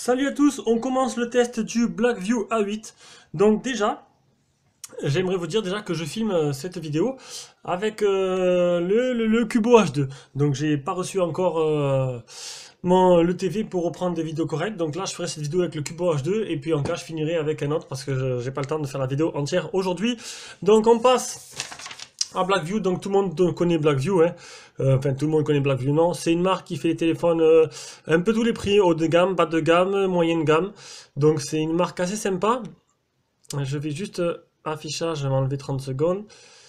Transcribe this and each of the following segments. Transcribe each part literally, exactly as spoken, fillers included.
Salut à tous, on commence le test du Blackview A huit. Donc déjà, j'aimerais vous dire déjà que je filme euh, cette vidéo avec euh, le, le, le Cubo H deux. Donc j'ai pas reçu encore euh, mon, le T V pour reprendre des vidéos correctes. Donc là je ferai cette vidéo avec le Cubo H deux et puis en cas je finirai avec un autre parce que je- j'ai pas le temps de faire la vidéo entière aujourd'hui. Donc on passe à Blackview. Donc tout le monde connaît Blackview, hein. Euh, enfin tout le monde connaît Blackview, non. C'est une marque qui fait les téléphones euh, un peu tous les prix, haut de gamme, bas de gamme, moyenne gamme. Donc c'est une marque assez sympa. Je vais juste euh, affichage, je vais m'enlever trente secondes.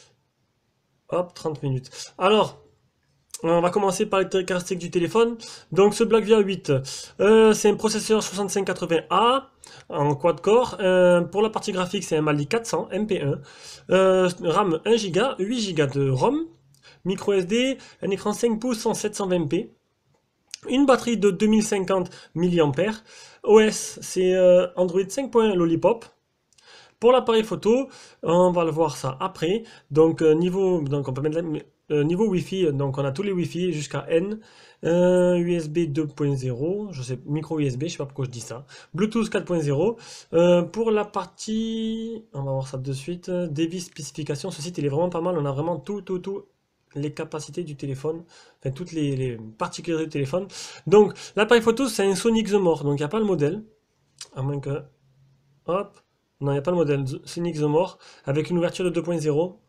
Hop, trente minutes. Alors, on va commencer par les caractéristiques du téléphone. Donc ce Blackview A huit, euh, c'est un processeur soixante-cinq quatre-vingts A en quad-core. Euh, pour la partie graphique, c'est un Mali quatre cents M P un. Euh, RAM un giga, huit giga de ROM. Micro S D, un écran cinq pouces en sept cent vingt p. Une batterie de deux mille cinquante milliampères. O S, c'est euh, Android cinq point un Lollipop. Pour l'appareil photo, on va le voir ça après. Donc euh, niveau, donc on peut mettre la- euh, niveau Wi-Fi, donc on a tous les Wi-Fi jusqu'à N, euh, U S B deux point zéro, je sais, micro U S B, je sais pas pourquoi je dis ça, Bluetooth quatre point zéro. Euh, pour la partie, on va voir ça de suite. Device spécification, ce site il est vraiment pas mal. On a vraiment tout, tout, tout les capacités du téléphone, enfin toutes les, les particularités du téléphone. Donc l'appareil photo c'est un Sony Exomor, donc il n'y a pas le modèle, à moins que, hop. Non, il n'y a pas le modèle Sony Exomor avec une ouverture de deux point zéro.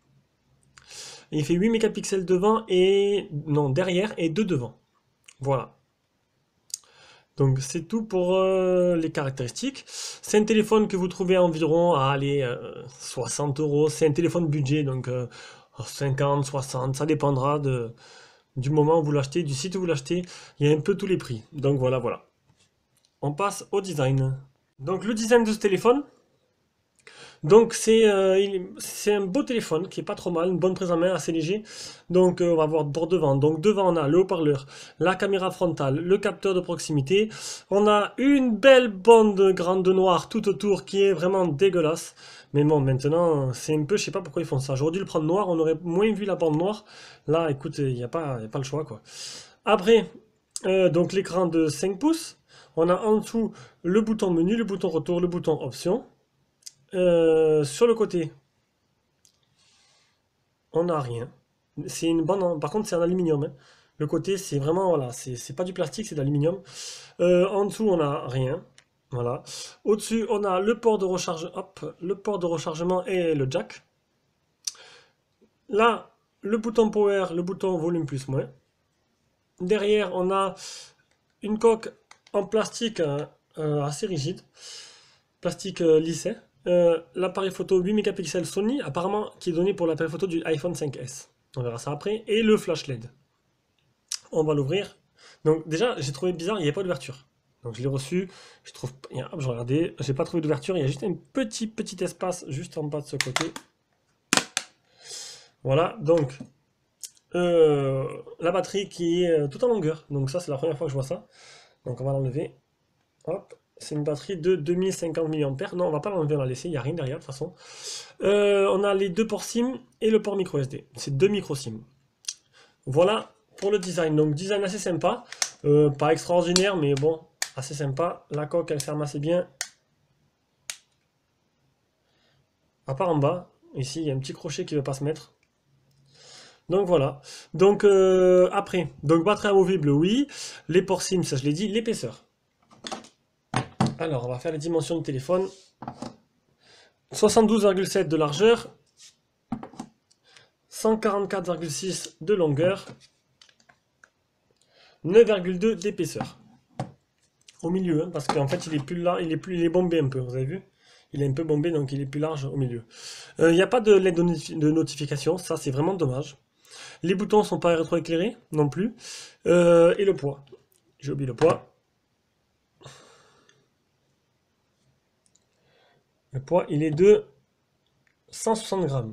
Il fait huit mégapixels devant et non derrière et deux devant. Voilà. Donc c'est tout pour euh, les caractéristiques. C'est un téléphone que vous trouvez à environ à aller euh, soixante euros. C'est un téléphone budget, donc euh, cinquante, soixante, ça dépendra de, du moment où vous l'achetez, du site où vous l'achetez. Il y a un peu tous les prix. Donc voilà, voilà. On passe au design. Donc le design de ce téléphone. Donc c'est euh, il- c'est un beau téléphone qui est pas trop mal, une bonne prise en main, assez léger. Donc euh, on va voir pour devant. Donc devant on a le haut-parleur, la caméra frontale, le capteur de proximité. On a une belle bande grande noire tout autour qui est vraiment dégueulasse. Mais bon maintenant c'est un peu, je sais pas pourquoi ils font ça. J'aurais dû le prendre noir, on aurait moins vu la bande noire. Là écoute, il n'y a pas, y a pas le choix quoi. Après euh, donc l'écran de cinq pouces. On a en dessous le bouton menu, le bouton retour, le bouton option. Euh, sur le côté, on n'a rien. C'est une bande, en- par contre, c'est en aluminium, hein. Le côté, c'est vraiment, voilà, c'est c'est pas du plastique, c'est de l'aluminium. Euh, en dessous, on n'a rien. Voilà. Au-dessus, on a le port de recharge, hop, le port de rechargement et le jack. Là, le bouton power, le bouton volume plus moins. Derrière, on a une coque en plastique euh, euh, assez rigide, plastique euh, lissé. Euh, l'appareil photo huit mégapixels Sony, apparemment qui est donné pour l'appareil photo du iPhone cinq S. On verra ça après. Et le flash L E D. On va l'ouvrir. Donc déjà, j'ai trouvé bizarre, il n'y a pas d'ouverture. Donc je l'ai reçu, je trouve, il y a- hop, je regardais, j'ai pas trouvé d'ouverture, il y a juste un petit petit espace juste en bas de ce côté. Voilà, donc euh, la batterie qui est euh, tout en longueur. Donc ça, c'est la première fois que je vois ça. Donc on va l'enlever. Hop, c'est une batterie de deux mille cinquante milliampères. Non, on va pas l'enlever, on va la laisser, il n'y a rien derrière de toute façon. Euh, on a les deux ports SIM et le port micro S D. C'est deux micro SIM. Voilà pour le design. Donc design assez sympa. Euh, pas extraordinaire, mais bon, assez sympa. La coque, elle ferme assez bien. À part en bas. Ici, il y a un petit crochet qui ne veut pas se mettre. Donc voilà. Donc euh, après, donc batterie amovible, oui. Les ports SIM, ça je l'ai dit. L'épaisseur. Alors, on va faire les dimensions du téléphone. soixante-douze virgule sept de largeur, cent quarante-quatre virgule six de longueur, neuf virgule deux d'épaisseur. Au milieu, hein, parce qu'en fait il est plus là, il est plus, il est bombé un peu, vous avez vu? Il est un peu bombé, donc il est plus large au milieu. Euh, Il n'y a pas de L E D de, noti- de notification, ça c'est vraiment dommage. Les boutons sont pas rétroéclairés non plus. Euh, et le poids. J'ai oublié le poids. Le poids, il est de cent soixante grammes.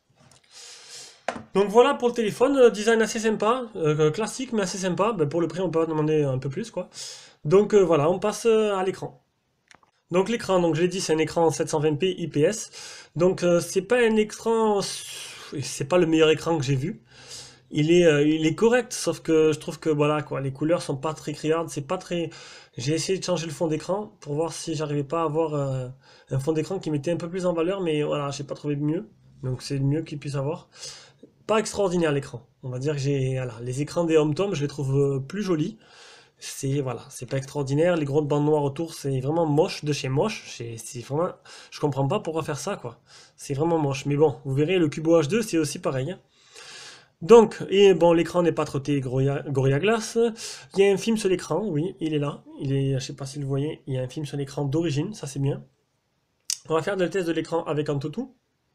Donc voilà pour le téléphone, euh, design assez sympa, euh, classique mais assez sympa. Ben, pour le prix, on peut demander un peu plus quoi. Donc euh, voilà, on passe euh, à l'écran. Donc l'écran, donc je l'ai dit, c'est un écran sept cent vingt p I P S. Donc euh, c'est pas un écran, c'est pas le meilleur écran que j'ai vu. Il est, euh, il est correct, sauf que je trouve que voilà quoi, les couleurs sont pas très criardes, c'est pas très, J'ai essayé de changer le fond d'écran pour voir si j'arrivais pas à avoir euh, un fond d'écran qui mettait un peu plus en valeur, mais voilà, j'ai pas trouvé mieux. Donc c'est le mieux qu'il puisse avoir. Pas extraordinaire l'écran. On va dire que j'ai voilà, les écrans des HomeTom, je les trouve euh, plus jolis. C'est voilà, c'est pas extraordinaire. Les grosses bandes noires autour, c'est vraiment moche de chez moche. C'est c'est vraiment, je comprends pas pourquoi faire ça quoi. C'est vraiment moche. Mais bon, vous verrez, le Cubo H deux, c'est aussi pareil, hein. Donc, et bon, l'écran n'est pas trotté Gorilla, Gorilla Glass. Il y a un film sur l'écran, oui, il est là. Il est, je sais pas si vous le voyez, il y a un film sur l'écran d'origine, ça c'est bien. On va faire le test de l'écran avec Antutu.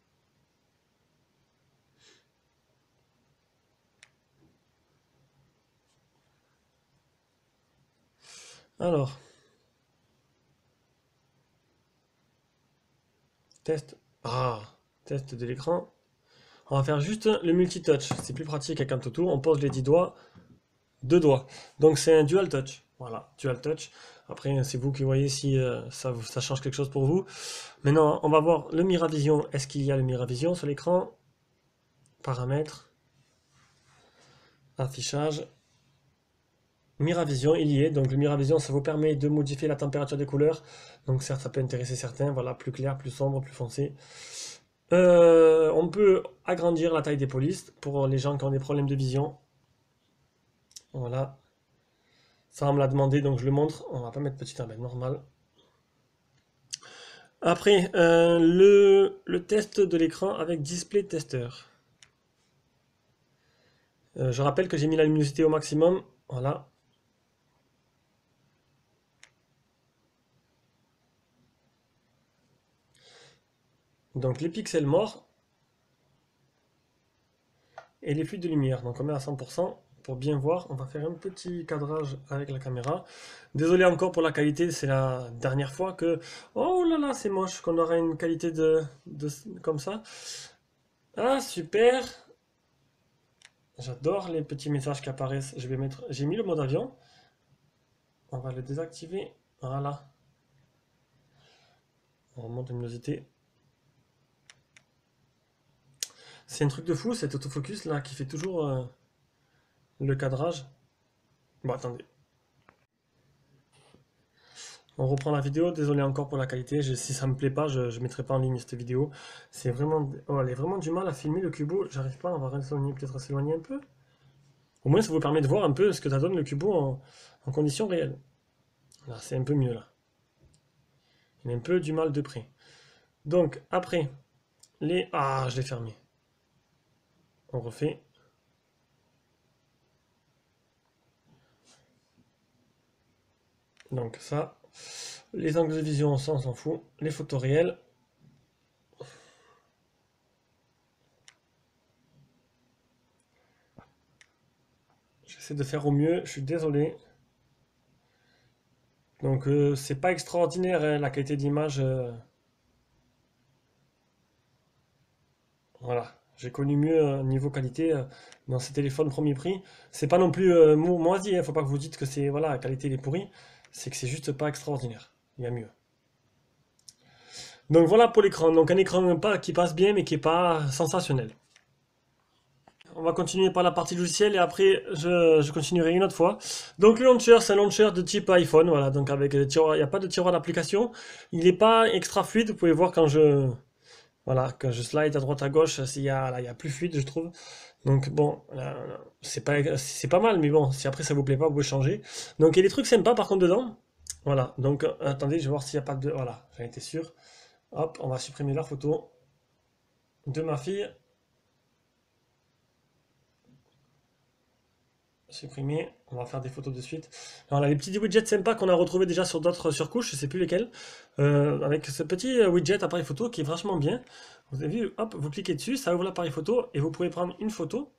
Alors, test. Ah, test de l'écran. On va faire juste le multitouch. C'est plus pratique avec Antutu. On pose les dix doigts, deux doigts. Donc c'est un dual touch. Voilà, dual touch. Après, c'est vous qui voyez si euh, ça, ça change quelque chose pour vous. Maintenant, on va voir le Miravision. Est-ce qu'il y a le Miravision sur l'écran? Paramètres. Affichage. Miravision, il y est. Donc le Miravision, ça vous permet de modifier la température des couleurs. Donc certes, ça peut intéresser certains. Voilà, plus clair, plus sombre, plus foncé. Euh, on peut agrandir la taille des polices pour les gens qui ont des problèmes de vision. Voilà. Ça, on me l'a demandé, donc je le montre. On va pas mettre petit, on va mettre normal. Après, euh, le, le test de l'écran avec Display Tester. Euh, je rappelle que j'ai mis la luminosité au maximum. Voilà. Donc les pixels morts et les flux de lumière. Donc on met à cent pour cent pour bien voir. On va faire un petit cadrage avec la caméra. Désolé encore pour la qualité, c'est la dernière fois que... Oh là là, c'est moche qu'on aura une qualité de, de comme ça. Ah, super. J'adore les petits messages qui apparaissent. Je vais mettre... J'ai mis le mode avion. On va le désactiver. Voilà. On remonte la luminosité. C'est un truc de fou, cet autofocus là qui fait toujours euh, le cadrage. Bon, attendez. On reprend la vidéo, désolé encore pour la qualité. Je- si ça me plaît pas, je ne mettrai pas en ligne cette vidéo. C'est vraiment. Oh, elle est vraiment du mal à filmer le Cubo. J'arrive pas, on va s'éloigner, peut-être s'éloigner un peu. Au moins, ça vous permet de voir un peu ce que ça donne le Cubo en, en conditions réelles. Là, c'est un peu mieux là. Il a un peu du mal de près. Donc, après, les. Ah, je l'ai fermé. On refait. Donc ça, les angles de vision, ça on s'en fout. Les photos réelles. J'essaie de faire au mieux, je suis désolé. Donc euh, c'est pas extraordinaire hein, la qualité d'image. euh, Voilà, j'ai connu mieux euh, niveau qualité euh, dans ces téléphones premier prix. C'est pas non plus euh, mo- moisi, hein, faut pas que vous dites que c'est voilà, la qualité est pourrie. C'est que c'est juste pas extraordinaire. Il y a mieux. Donc voilà pour l'écran. Donc un écran pas, qui passe bien mais qui est pas sensationnel. On va continuer par la partie logicielle et après je, je continuerai une autre fois. Donc le launcher, c'est un launcher de type iPhone, voilà, donc avec le tiroir, il n'y a pas de tiroir d'application. Il n'est pas extra fluide, vous pouvez voir quand je voilà, quand je slide à droite à gauche, il y a, là, il y a plus fluide, je trouve. Donc bon, là, c'est pas c'est pas mal, mais bon, si après ça vous plaît pas, vous pouvez changer. Donc il y a des trucs sympas par contre dedans. Voilà, donc euh, attendez, je vais voir s'il n'y a pas de. Voilà, j'en étais sûr. Hop, on va supprimer la photo de ma fille. Supprimer, on va faire des photos de suite. Alors là, les petits widgets sympas qu'on a retrouvés déjà sur d'autres surcouches, je sais plus lesquels, euh, avec ce petit euh, widget appareil photo qui est vachement bien. Vous avez vu, hop, vous cliquez dessus, ça ouvre l'appareil photo et vous pouvez prendre une photo.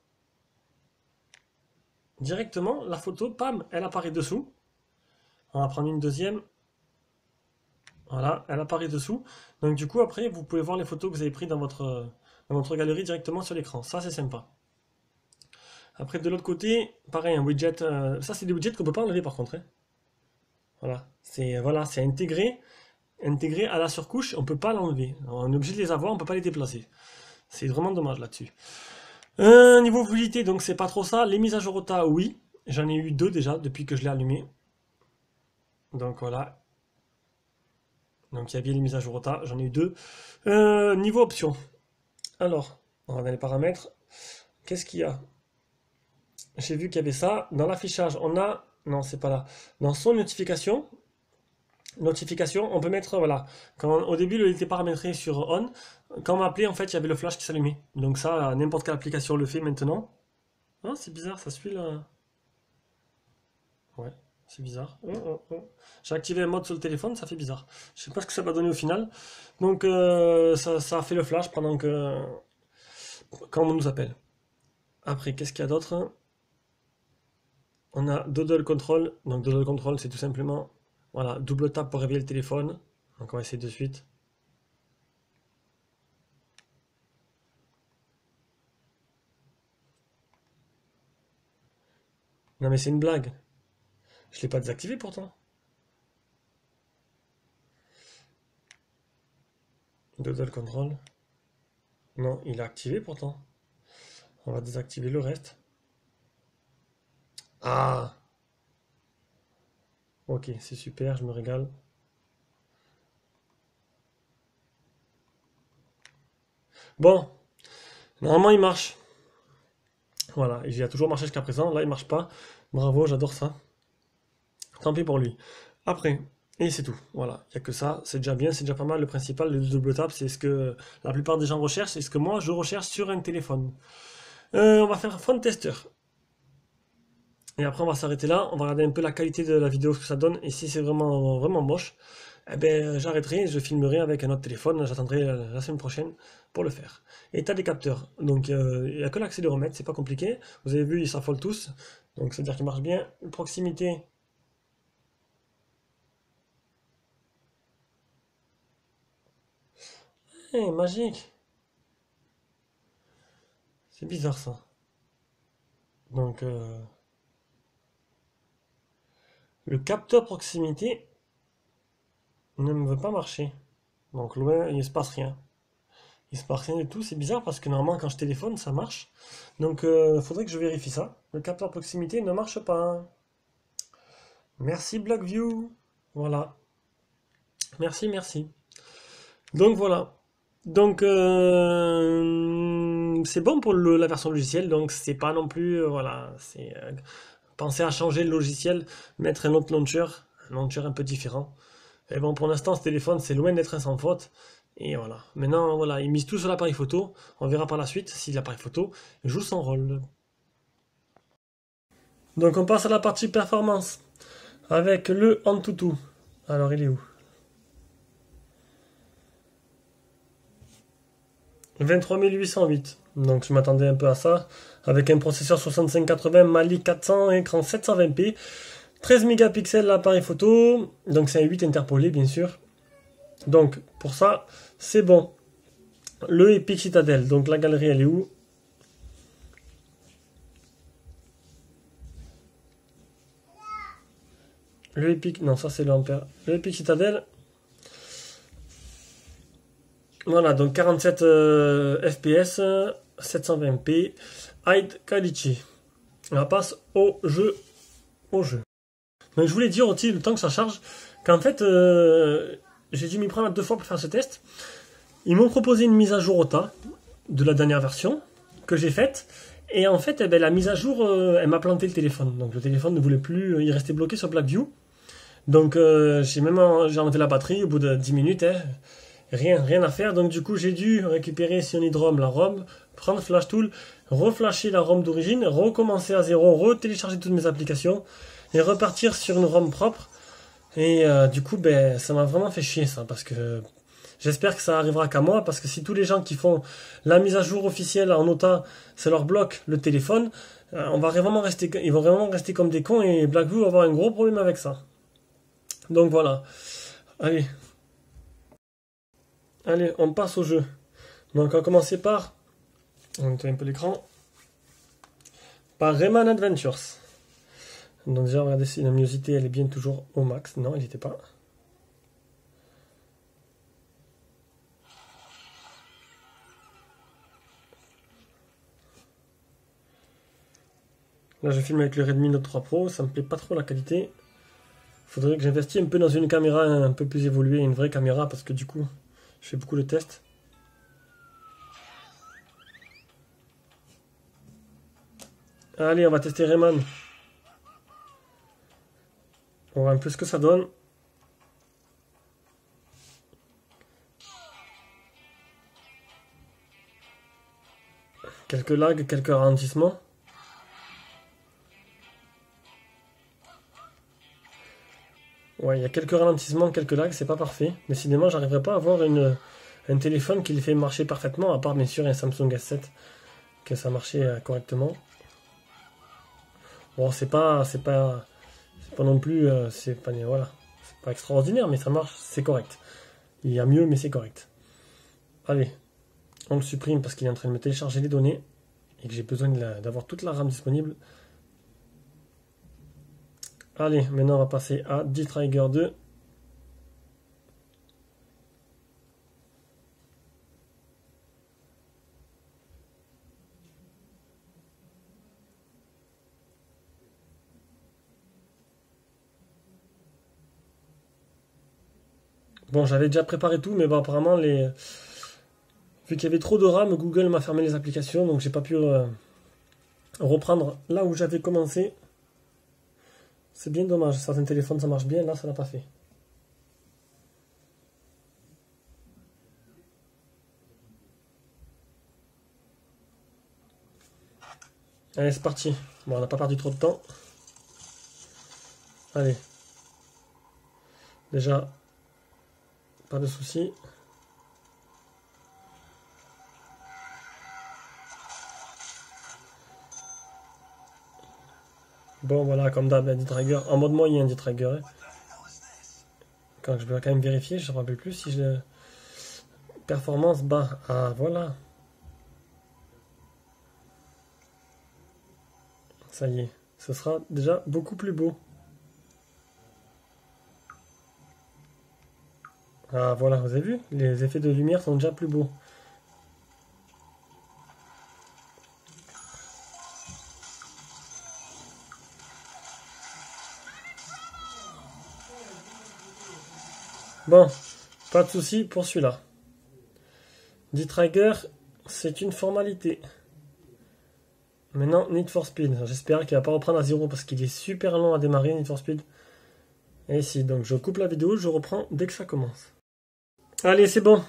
Directement, la photo, pam, elle apparaît dessous. On va prendre une deuxième. Voilà, elle apparaît dessous. Donc du coup, après, vous pouvez voir les photos que vous avez prises dans votre, dans votre galerie directement sur l'écran. Ça, c'est sympa. Après, de l'autre côté, pareil, un widget. euh, ça, c'est des widgets qu'on peut pas enlever par contre, hein. Voilà, c'est voilà, c'est intégré, intégré à la surcouche, on peut pas l'enlever. On est obligé de les avoir, on peut pas les déplacer. C'est vraiment dommage là-dessus. Euh, niveau fluidité, donc c'est pas trop ça. Les mises à jour R O T A, oui. J'en ai eu deux déjà depuis que je l'ai allumé. Donc voilà. Donc il y a bien les mises à jour au tas, j'en ai eu deux. Euh, niveau options. Alors, on va dans les paramètres. Qu'est-ce qu'il y a? J'ai vu qu'il y avait ça. Dans l'affichage, on a... Non, c'est pas là. Dans son notification, notification, on peut mettre, voilà, quand, au début, il était paramétré sur on. Quand on m'appelait, en fait, il y avait le flash qui s'allumait. Donc ça, n'importe quelle application le fait maintenant. Ah, c'est bizarre, ça suit là. Ouais, c'est bizarre. Oh, oh, oh. J'ai activé un mode sur le téléphone, ça fait bizarre. Je sais pas ce que ça va donner au final. Donc euh, ça, ça a fait le flash pendant que... quand on nous appelle. Après, qu'est-ce qu'il y a d'autre? On a Doodle Control. Donc Doodle Control, c'est tout simplement, voilà, double tap pour réveiller le téléphone. Donc on va essayer de suite. Non mais c'est une blague. Je l'ai pas désactivé pourtant. Doodle Control. Non, il est activé pourtant. On va désactiver le reste. Ah, ok, c'est super, je me régale. Bon, normalement il marche. Voilà, il a toujours marché jusqu'à présent. Là, il marche pas. Bravo, j'adore ça. Tant pis pour lui. Après, et c'est tout. Voilà, il n'y a que ça. C'est déjà bien, c'est déjà pas mal. Le principal, le double tap, c'est ce que la plupart des gens recherchent. C'est ce que moi, je recherche sur un téléphone. Euh, on va faire Phone Tester. Et après, on va s'arrêter là. On va regarder un peu la qualité de la vidéo, ce que ça donne. Et si c'est vraiment, vraiment moche, eh ben, j'arrêterai. Je filmerai avec un autre téléphone. J'attendrai la semaine prochaine pour le faire. Et tu as des capteurs. Donc, euh, il n'y a que l'accéléromètre. C'est pas compliqué. Vous avez vu, ils s'affolent tous. Donc, c'est-à-dire qu'ils marchent bien. Proximité. Eh, magique. C'est bizarre ça. Donc, euh, le capteur proximité ne me veut pas marcher. Donc, loin, il ne se passe rien. Il se passe rien du tout. C'est bizarre parce que normalement, quand je téléphone, ça marche. Donc, il faudrait que je vérifie ça. Le capteur proximité ne marche pas. Merci Blackview. Voilà. Merci, merci. Donc, voilà. Donc, euh, c'est bon pour le- la version logicielle. Donc, c'est pas non plus. Euh, voilà. C'est. Euh, penser à changer le logiciel, mettre un autre launcher, un launcher un peu différent. Et bon, pour l'instant, ce téléphone, c'est loin d'être un sans faute. Et voilà. Maintenant, voilà, ils misent tout sur l'appareil photo. On verra par la suite si l'appareil photo joue son rôle. Donc, on passe à la partie performance avec le Antutu. Alors, il est où? vingt-trois mille huit cent huit. Donc, je m'attendais un peu à ça. Avec un processeur soixante-cinq quatre-vingts Mali quatre cents, écran sept cent vingt p. treize mégapixels l'appareil photo, donc c'est un huit interpolé bien sûr. Donc pour ça, c'est bon. Le Epic Citadel, donc la galerie elle est où? Le Epic, non ça c'est l'ampère. Le Epic Citadel. Voilà, donc quarante-sept euh, F P S, sept cent vingt p, High Quality. On passe au jeu. Au jeu. Donc je voulais dire aussi, le temps que ça charge, qu'en fait, euh, j'ai dû m'y prendre deux fois pour faire ce test. Ils m'ont proposé une mise à jour au tas de la dernière version que j'ai faite. Et en fait, eh ben, la mise à jour, euh, elle m'a planté le téléphone. Donc le téléphone ne voulait plus, euh, il restait bloqué sur Blackview. Donc euh, j'ai même en- j'ai enlevé la batterie au bout de dix minutes. Hein. Rien, rien à faire. Donc du coup, j'ai dû récupérer Sionidrom, la ROM, prendre Flash Tool, reflasher la ROM d'origine, recommencer à zéro, retélécharger toutes mes applications et repartir sur une ROM propre. Et euh, du coup, ben, ça m'a vraiment fait chier ça, parce que j'espère que ça arrivera qu'à moi, parce que si tous les gens qui font la mise à jour officielle en O T A, ça leur bloque le téléphone, euh, on va vraiment rester, ils vont vraiment rester comme des cons et Blackview va avoir un gros problème avec ça. Donc voilà. Allez. Allez, on passe au jeu. Donc on va commencer par, on va nettoyer un peu l'écran, par Rayman Adventures. Donc déjà, regardez si la luminosité elle est bien toujours au max. Non, elle n'était pas. Là, je filme avec le Redmi Note trois Pro, ça me plaît pas trop la qualité. Faudrait que j'investisse un peu dans une caméra un peu plus évoluée, une vraie caméra, parce que du coup, je fais beaucoup de tests. Allez, on va tester Rayman. On voit un peu ce que ça donne. Quelques lags, quelques ralentissements. Ouais, il y a quelques ralentissements, quelques lags, c'est pas parfait. Décidément, j'arriverai pas à avoir une, un téléphone qui les fait marcher parfaitement, à part bien sûr un Samsung S sept, que ça marchait euh, correctement. Bon, c'est pas, c'est pas, c'est pas non plus, euh, c'est pas, voilà, c'est pas extraordinaire, mais ça marche, c'est correct. Il y a mieux, mais c'est correct. Allez, on le supprime parce qu'il est en train de me télécharger les données et que j'ai besoin d'avoir toute la RAM disponible. Allez, maintenant on va passer à D-Trigger deux. Bon, j'avais déjà préparé tout, mais bon, apparemment, les... vu qu'il y avait trop de RAM, Google m'a fermé les applications, donc j'ai pas pu euh, reprendre là où j'avais commencé. C'est bien dommage, certains téléphones ça marche bien, là ça l'a pas fait. Allez, c'est parti. Bon, on n'a pas perdu trop de temps. Allez. Déjà, pas de soucis. Bon, voilà, comme d'hab, D-Trigger, en mode moyen D-Trigger. Hein. Quand je vais quand même vérifier, je ne me rappelle plus si je... Performance bas. Ah, voilà. Ça y est, ce sera déjà beaucoup plus beau. Ah, voilà, vous avez vu? Les effets de lumière sont déjà plus beaux. Bon, pas de souci pour celui-là. D-Trigger, c'est une formalité. Maintenant, Need for Speed. J'espère qu'il va pas reprendre à zéro parce qu'il est super long à démarrer, Need for Speed. Et si, donc je coupe la vidéo, je reprends dès que ça commence. Allez, c'est bon.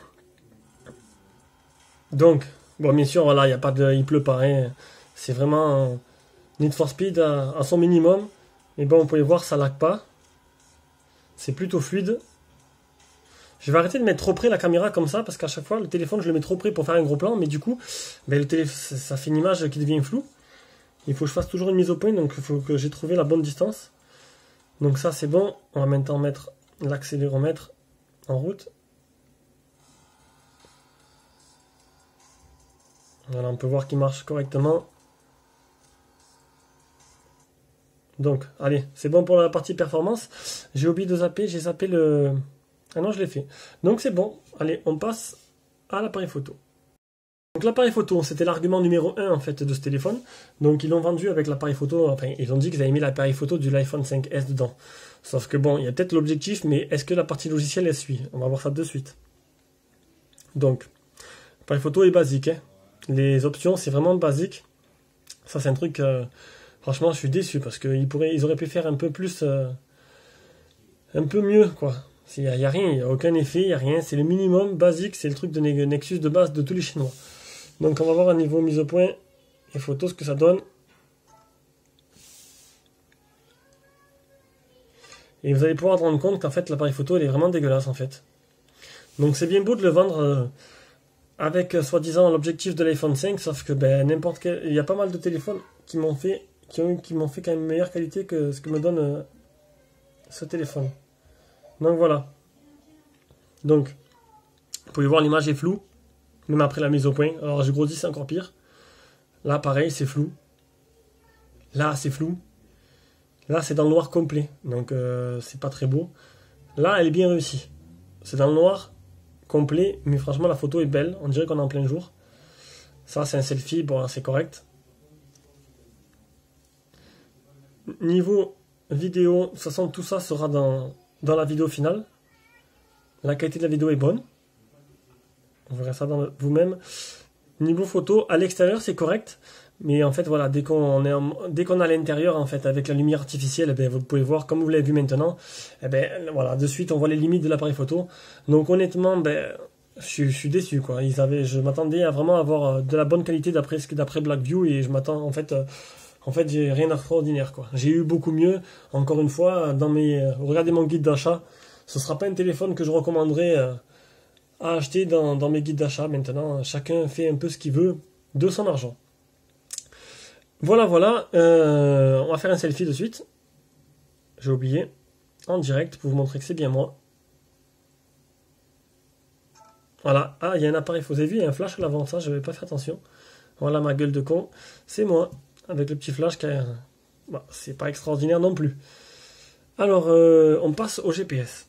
Donc, bon, bien sûr, voilà, il y a pas de, il pleut pas. Hein. C'est vraiment Need for Speed à, à son minimum. Mais bon, vous pouvez voir, ça lag pas. C'est plutôt fluide. Je vais arrêter de mettre trop près la caméra comme ça, parce qu'à chaque fois, le téléphone, je le mets trop près pour faire un gros plan, mais du coup, ben, le téléphone, ça fait une image qui devient floue. Il faut que je fasse toujours une mise au point, donc il faut que j'ai trouvé la bonne distance. Donc ça, c'est bon. On va maintenant mettre l'accéléromètre en route. Voilà, on peut voir qu'il marche correctement. Donc, allez, c'est bon pour la partie performance. J'ai oublié de zapper, j'ai zappé le... Ah non, je l'ai fait. Donc c'est bon. Allez, on passe à l'appareil photo. Donc l'appareil photo, c'était l'argument numéro un en fait de ce téléphone. Donc ils l'ont vendu avec l'appareil photo, enfin ils ont dit qu'ils avaient mis l'appareil photo de l'iPhone cinq S dedans. Sauf que bon, il y a peut-être l'objectif, mais est-ce que la partie logicielle elle suit? On va voir ça de suite. Donc, l'appareil photo est basique. Hein. Les options, c'est vraiment basique. Ça c'est un truc, euh, franchement je suis déçu parce qu'ils pourraient, ils auraient pu faire un peu plus, euh, un peu mieux quoi. Il n'y a, a rien, il n'y a aucun effet, il n'y a rien. C'est le minimum basique, c'est le truc de Nexus de base de tous les Chinois. Donc on va voir à niveau mise au point et photo ce que ça donne. Et vous allez pouvoir vous rendre compte qu'en fait l'appareil photo il est vraiment dégueulasse en fait. Donc c'est bien beau de le vendre euh, avec euh, soi-disant l'objectif de l'iPhone cinq, sauf que ben n'importe quel. Il y a pas mal de téléphones qui m'ont fait qui ont qui m'ont fait quand même meilleure qualité que ce que me donne euh, ce téléphone. Donc voilà. Donc, vous pouvez voir l'image est floue, même après la mise au point. Alors je grossis, c'est encore pire. Là, pareil, c'est flou. Là, c'est flou. Là, c'est dans le noir complet. Donc, euh, c'est pas très beau. Là, elle est bien réussie. C'est dans le noir complet, mais franchement, la photo est belle. On dirait qu'on est en plein jour. Ça, c'est un selfie. Bon, c'est correct. Niveau vidéo, de toute façon tout ça sera dans, dans la vidéo finale. La qualité de la vidéo est bonne. Vous verrez ça vous-même. Niveau photo, à l'extérieur c'est correct. Mais en fait voilà, dès qu'on est en, dès qu'on est à l'intérieur en fait avec la lumière artificielle, eh bien, vous pouvez voir comme vous l'avez vu maintenant. Eh bien, voilà, de suite on voit les limites de l'appareil photo. Donc honnêtement, ben, je, je suis déçu quoi. Ils avaient, je m'attendais à vraiment avoir de la bonne qualité d'après d'après Blackview et je m'attends en fait. Euh, En fait, j'ai rien d'extraordinaire, quoi. J'ai eu beaucoup mieux. Encore une fois, dans mes, euh, regardez mon guide d'achat. Ce sera pas un téléphone que je recommanderais euh, à acheter dans, dans mes guides d'achat. Maintenant, chacun fait un peu ce qu'il veut de son argent. Voilà, voilà. Euh, on va faire un selfie de suite. J'ai oublié. En direct, pour vous montrer que c'est bien moi. Voilà. Ah, il y a un appareil. Vous avez vu, il y a un flash à l'avant. Ça, je n'avais pas fait attention. Voilà ma gueule de con. C'est moi. Avec le petit flash qui a... Bah, c'est pas extraordinaire non plus. Alors, euh, on passe au G P S.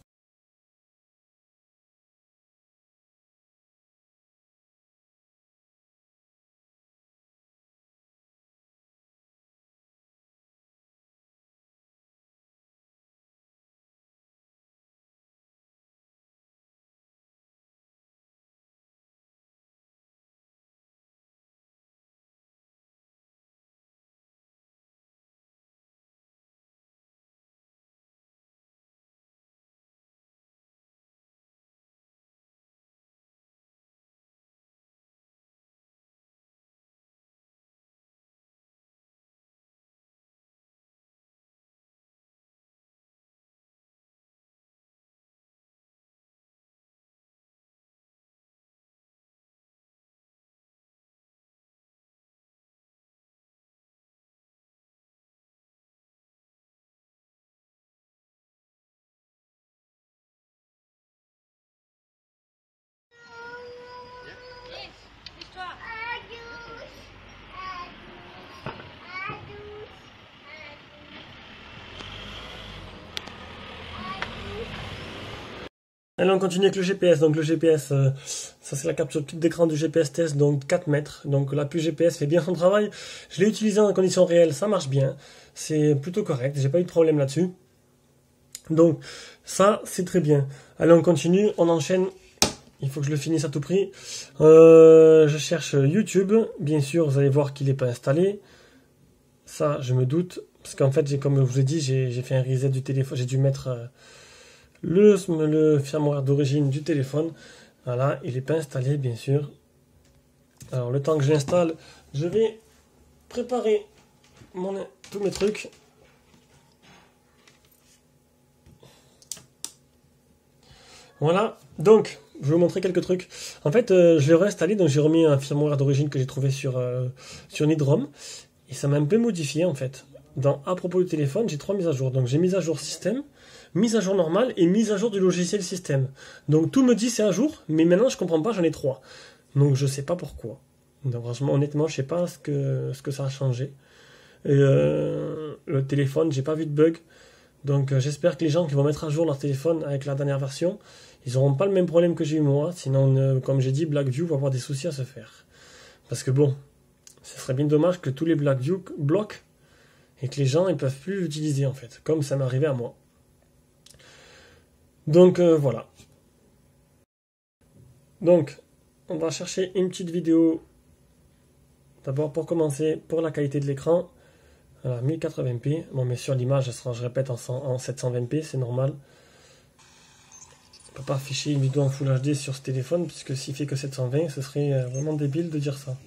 Allez, on continue avec le G P S. Donc le G P S, euh, ça c'est la capture d'écran du G P S test, donc quatre mètres. Donc la puce G P S fait bien son travail. Je l'ai utilisé en conditions réelles, ça marche bien. C'est plutôt correct, j'ai pas eu de problème là-dessus. Donc ça, c'est très bien. Allez, on continue, on enchaîne. Il faut que je le finisse à tout prix. Euh, je cherche YouTube. Bien sûr, vous allez voir qu'il n'est pas installé. Ça, je me doute. Parce qu'en fait, comme je vous ai dit, j'ai fait un reset du téléphone. J'ai dû mettre... Euh, Le, le firmware d'origine du téléphone, voilà, il n'est pas installé bien sûr. Alors le temps que je l'installe, je vais préparer mon, tous mes trucs. Voilà, donc je vais vous montrer quelques trucs. En fait, euh, je l'ai réinstallé, donc j'ai remis un firmware d'origine que j'ai trouvé sur, euh, sur NeedROM. Et ça m'a un peu modifié en fait. Dans, à propos du téléphone, j'ai trois mises à jour. Donc j'ai mise à jour système, mise à jour normale et mise à jour du logiciel système. Donc tout me dit c'est à jour, mais maintenant je comprends pas, j'en ai trois. Donc je sais pas pourquoi. Donc franchement, honnêtement, je sais pas ce que, ce que ça a changé. Et, euh, le téléphone, j'ai pas vu de bug. Donc euh, j'espère que les gens qui vont mettre à jour leur téléphone avec la dernière version, ils n'auront pas le même problème que j'ai eu moi. Sinon, euh, comme j'ai dit, Blackview va avoir des soucis à se faire. Parce que bon, ce serait bien dommage que tous les Blackview bloquent et que les gens ne peuvent plus l'utiliser en fait, comme ça m'est arrivé à moi. Donc euh, voilà. Donc, on va chercher une petite vidéo. D'abord pour commencer, pour la qualité de l'écran. Voilà, mille quatre-vingts p. Bon, mais sur l'image, elle sera, je répète, en, en sept cent vingt p, c'est normal. On ne peut pas afficher une vidéo en Full H D sur ce téléphone, puisque s'il fait que sept cent vingt, ce serait vraiment débile de dire ça.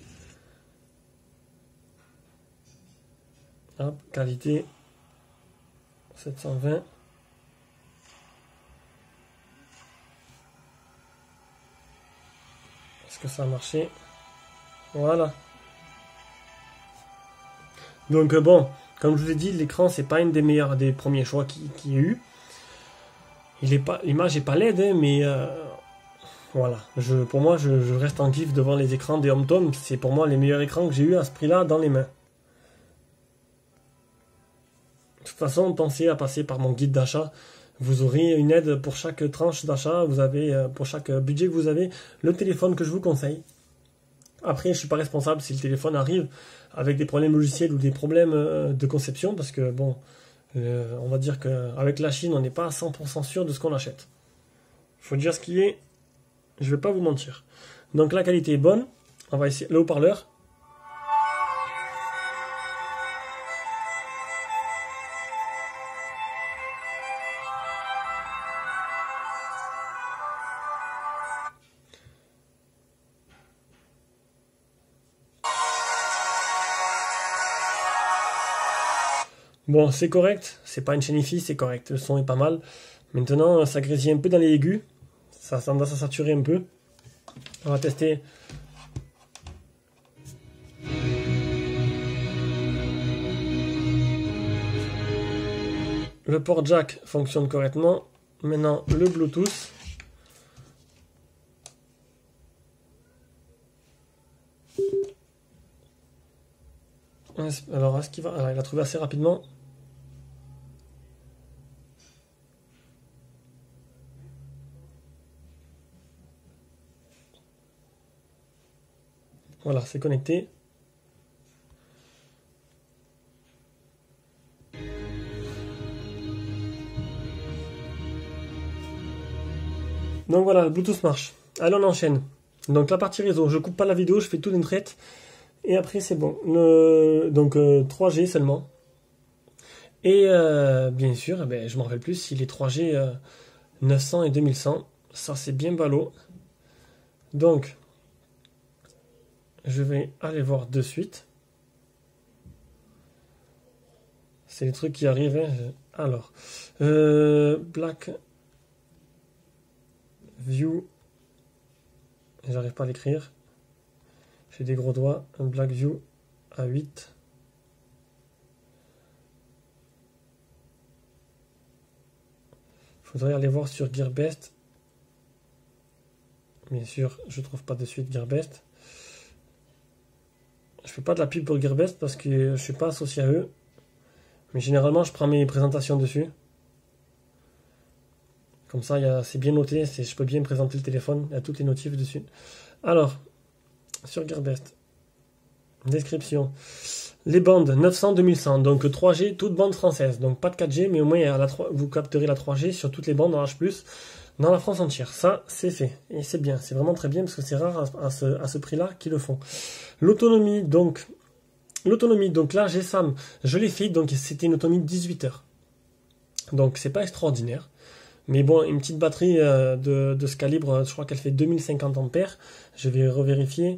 Hop, qualité sept cent vingt. Est-ce que ça a marché? Voilà. Donc euh, bon, comme je vous ai dit, l'écran c'est pas une des meilleurs, des premiers choix qu'il qui y a eu. Il est pas, l'image est pas laide, hein, mais euh, voilà. Je, pour moi, je, je reste en kiff devant les écrans des HomeTom. C'est pour moi les meilleurs écrans que j'ai eu à ce prix-là dans les mains. De toute façon, pensez à passer par mon guide d'achat. Vous aurez une aide pour chaque tranche d'achat. Vous avez, pour chaque budget que vous avez, le téléphone que je vous conseille. Après, je ne suis pas responsable si le téléphone arrive avec des problèmes logiciels ou des problèmes de conception, parce que bon, Euh, on va dire qu'avec la Chine, on n'est pas à cent pour cent sûr de ce qu'on achète. Il faut dire ce qui est. Je vais pas vous mentir. Donc la qualité est bonne. On va essayer le haut-parleur. Bon, c'est correct, c'est pas une chaîne hi-fi, c'est correct, le son est pas mal. Maintenant, ça grésille un peu dans les aigus, ça a tendance à saturer un peu. On va tester. Le port jack fonctionne correctement. Maintenant, le Bluetooth. Alors, est-ce qu'il va... Alors, il a trouvé assez rapidement. Voilà, c'est connecté. Donc voilà, le Bluetooth marche. Allez, on enchaîne. Donc la partie réseau, je coupe pas la vidéo, je fais tout d'une traite. Et après c'est bon. Le... Donc euh, trois G seulement. Et euh, bien sûr, eh ben, je m'en rappelle plus s'il est trois G euh, neuf cents et deux mille cent. Ça c'est bien ballot. Donc, je vais aller voir de suite. C'est les trucs qui arrivent. Hein. Alors, euh, Black View. J'arrive pas à l'écrire. J'ai des gros doigts. Un Black View à huit. Faudrait aller voir sur Gearbest. Bien sûr, je trouve pas de suite Gearbest. Je fais pas de la pub pour Gearbest parce que je suis pas associé à eux. Mais généralement, je prends mes présentations dessus. Comme ça, c'est bien noté. Je peux bien présenter le téléphone. Il y a toutes les notifs dessus. Alors, sur Gearbest. Description. Les bandes neuf cents deux mille cent. Donc trois G, toutes bandes françaises. Donc pas de quatre G, mais au moins à la trois, vous capterez la trois G sur toutes les bandes en H plus, dans la France entière. Ça, c'est fait. Et c'est bien. C'est vraiment très bien parce que c'est rare à, à ce, à ce prix-là qu'ils le font. L'autonomie, donc... L'autonomie, donc là, G SAM, je l'ai fait, donc c'était une autonomie de dix-huit heures. Donc c'est pas extraordinaire. Mais bon, une petite batterie euh, de, de ce calibre, je crois qu'elle fait deux mille cinquante ampères. Je vais revérifier.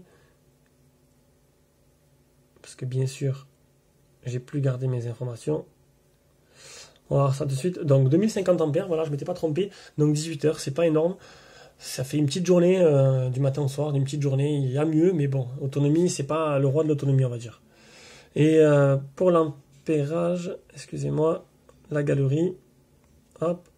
Parce que bien sûr, j'ai plus gardé mes informations. On va voir ça tout de suite. Donc deux mille cinquante ampères, voilà, je ne m'étais pas trompé. Donc dix-huit heures, c'est pas énorme. Ça fait une petite journée, euh, du matin au soir, une petite journée. Il y a mieux, mais bon, autonomie, c'est pas le roi de l'autonomie, on va dire. Et euh, pour l'ampérage, excusez-moi, la galerie, hop,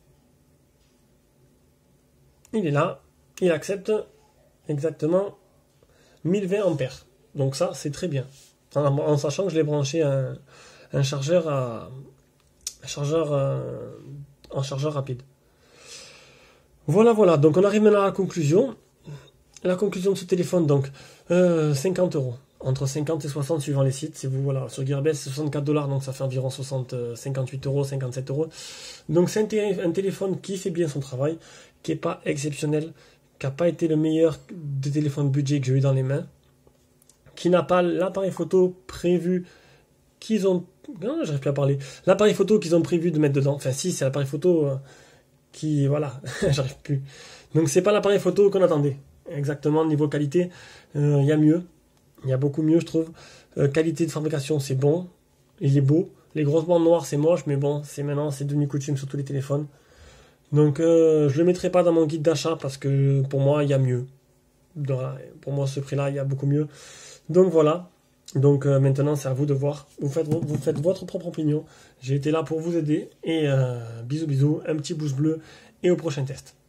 il est là, il accepte exactement mille vingt ampères. Donc ça, c'est très bien. En, en sachant que je l'ai branché à un, un chargeur à un chargeur euh, en chargeur rapide. Voilà, voilà. Donc on arrive maintenant à la conclusion. La conclusion de ce téléphone, donc euh, cinquante euros. Entre cinquante et soixante suivant les sites. Si vous, voilà, sur Gearbest, c'est soixante-quatre dollars, donc ça fait environ soixante, cinquante-huit euros, cinquante-sept euros. Donc c'est un, un téléphone qui fait bien son travail, qui n'est pas exceptionnel, qui n'a pas été le meilleur des téléphones budget que j'ai eu dans les mains, qui n'a pas l'appareil photo prévu qu'ils ont... Non, j'arrive plus à parler. L'appareil photo qu'ils ont prévu de mettre dedans. Enfin si, c'est l'appareil photo euh, qui... Voilà, j'arrive plus. Donc c'est pas l'appareil photo qu'on attendait. Exactement, niveau qualité, il euh, y a mieux. Il y a beaucoup mieux, je trouve. Euh, qualité de fabrication, c'est bon. Il est beau. Les grosses bandes noires, c'est moche, mais bon, c'est maintenant, c'est devenu coutume sur tous les téléphones. Donc, euh, je ne le mettrai pas dans mon guide d'achat parce que pour moi, il y a mieux. Donc, pour moi, ce prix-là, il y a beaucoup mieux. Donc, voilà. Donc, euh, maintenant, c'est à vous de voir. Vous faites, vous faites votre propre opinion. J'ai été là pour vous aider. Et euh, bisous, bisous. Un petit pouce bleu. Et au prochain test.